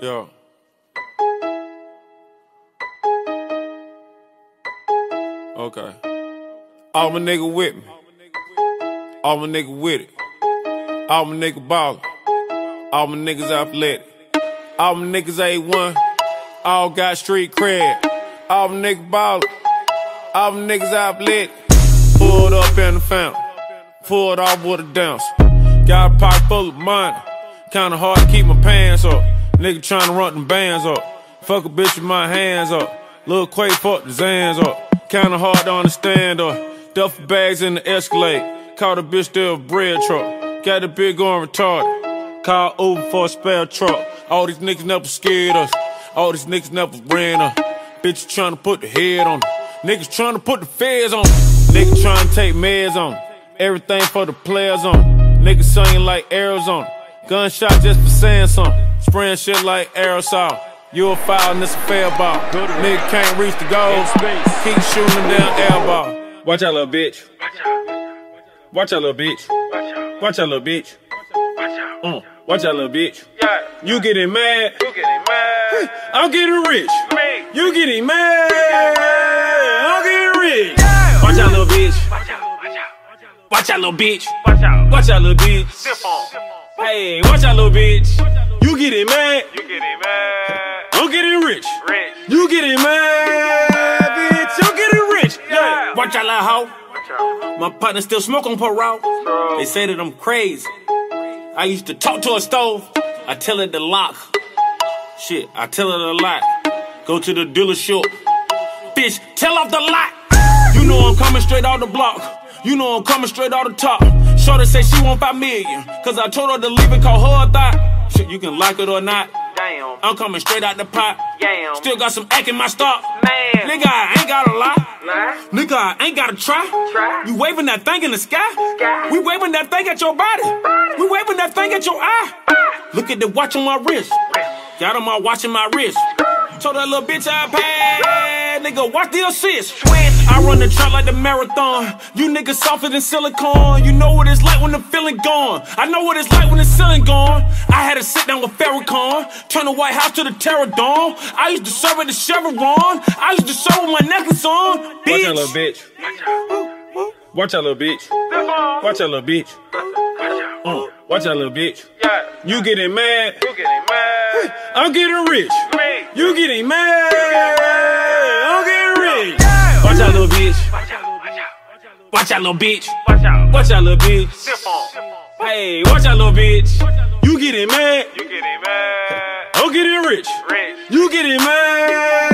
Yeah. Okay. All my nigga with me. All my nigga with it. All my nigga ballin'. All my niggas athletic. All my niggas A1. All got street cred. All my niggas ballin'. All my niggas athletic. Pulled up in the fountain. Pulled off with a dance. Got a pocket full of money. Kinda hard to keep my pants up. Nigga tryna run them bands up. Fuck a bitch with my hands up. Lil' Quake fuck the Zans up. Kinda hard to understand up. Duffel bags in the Escalade. Caught a bitch there a bread truck. Got the bitch going retarded. Call Uber for a spare truck. All these niggas never scared us. All these niggas never ran us. Bitches tryna put the head on them. Niggas tryna put the feds on them. Niggas tryna take meds on them. Everything for the players on them. Niggas singing like Arizona. Gunshot just for saying something. Spraying shit like aerosol. You a foul and it's a fair ball. Nigga can't reach the goal. Keep shooting them down air ball. Watch out, little bitch. Watch out, little bitch. Watch out, little bitch. Watch out, little bitch. You getting mad. I'm getting rich. You getting mad. I'm getting rich. Watch out, little bitch. Watch out, little bitch. Watch out, little bitch. Hey, watch out, little bitch. You getting mad. I'm getting rich. You getting mad, bitch. I'm getting rich. Yeah. Watch out, little hoe. My partner still smoke on parole. They say that I'm crazy. I used to talk to a stove. I tell it to lock. Shit, I tell it a lot. Go to the dealership. Bitch, tell off the lot. You know I'm coming straight out the block. You know I'm coming straight out the top. Shorty say she want 5 million. Cause I told her to leave it, call her a thought. Shit, you can like it or not. Damn. I'm coming straight out the pot. Damn. Still got some act in my stock. Man. Nigga, I ain't gotta lie. Nah. Nigga, I ain't gotta try. You waving that thing in the sky. We waving that thing at your body. We waving that thing at your eye. Look at the watch on my wrist. Got on my watch in my wrist. Told that little bitch I paid. Nigga, watch the assist. I run the track like the marathon. You niggas softer than silicone. You know what it's like when the feeling gone. I know what it's like when the ceiling gone. I had to sit down with Farrakhan. Turn the White House to the Terror Dome. I used to serve at the Chevron. I used to serve with my necklace on. Bitch. Watch out, little bitch. Watch out, little bitch. Watch out, little bitch. Watch out, little bitch. You getting mad. I'm getting rich. You getting mad. I'm getting rich. Watch out, little bitch. Watch out, little bitch. Watch out, little bitch. Hey, watch out, little bitch. You getting mad. I'm getting rich. You getting mad.